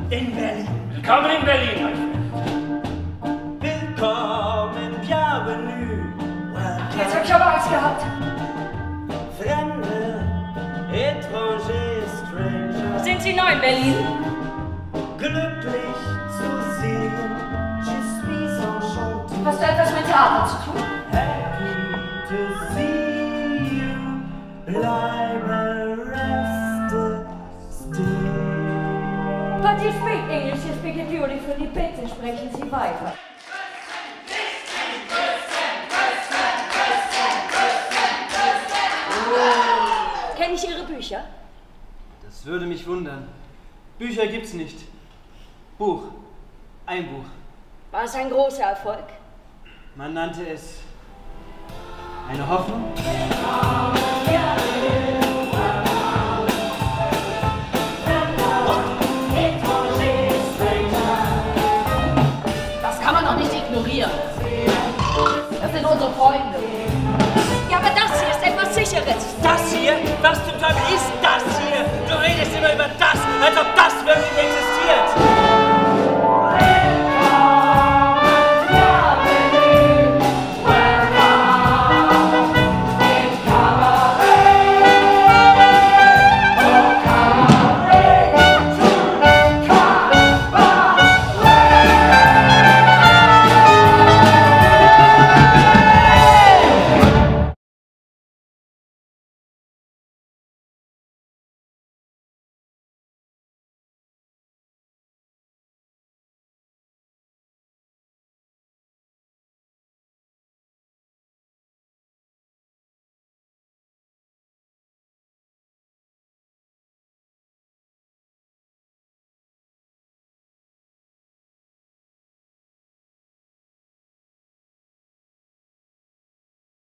in Berlin. Willkommen in Berlin, mein Freund. Willkommen, bienvenue. Jetzt hab ich aber Angst gehabt. Fremde, étranger, stranger. Sind Sie neu in Berlin? Glücklich zu sehen, je suis enchanté. Hast du etwas mit Theater zu tun? Happy to see you, bleibe reste still. But you speak English, you speak it beautifully. Bitte sprechen Sie weiter. Kenne ich Ihre Bücher? Das würde mich wundern. Bücher gibt's nicht. Buch. Ein Buch. War es ein großer Erfolg? Man nannte es eine Hoffnung. Das kann man doch nicht ignorieren. Das sind unsere Freunde. Ja, aber das hier ist etwas Sicheres. Das hier? Was zum Teufel ist